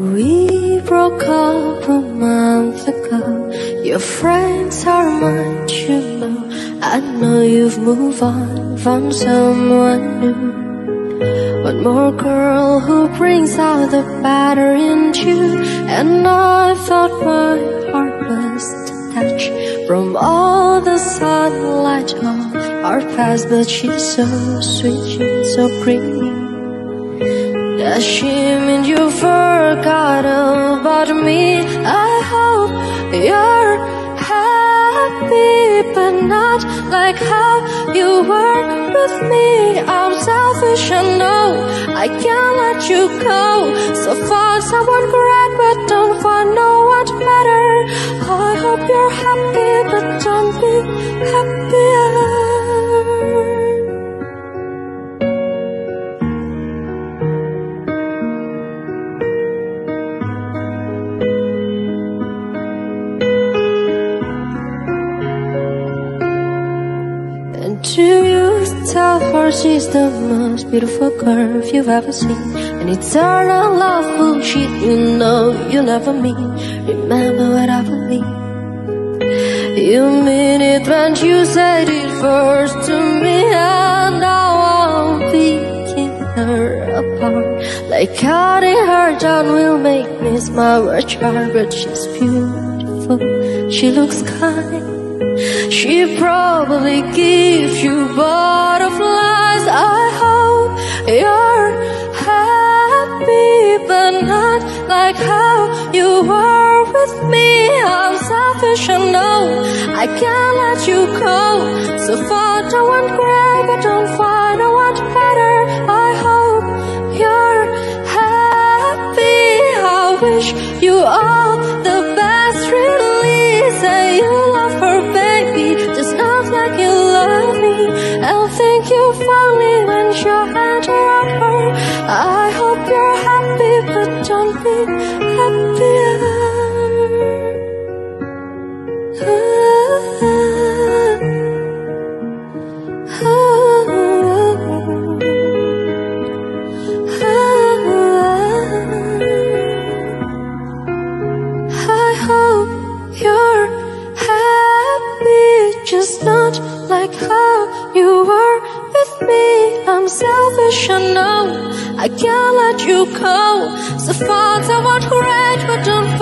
We broke up a month ago. Your friends are mine, you know. I know you've moved on, found someone new. One more girl who brings out the better in you. And I thought my heart was detached from all the sunlight of our past. But she's so sweet, she's so pretty. Does she mean you forgot about me? I hope you're happy, but not like how you were with me. I'm selfish, I know, I can't let you go. So find someone great, but don't find no one better. I hope you're happy, but don't be happier. Do you tell her she's the most beautiful curve you've ever seen? An eternal love bullshit you know you never mean. Remember what I believe. You mean it when you said it first to me. And now I'm picking her apart. Like cutting her down will make me smile or char. But she's beautiful, she looks kind. She probably gives you butterflies. I hope you're happy, but not like how you were with me. I'm selfish, I know, I can't let you go. So find no one great, but don't find no one better. I hope you're happy. I wish you all the best, really. Say you love her, baby, just not like you love me. I'll think you funny when your hands around her. I hope you're happy, but don't be happier. I hope you're happy, just not like how you were with me. I'm selfish, I know, I can't let you go. So find someone great, but don't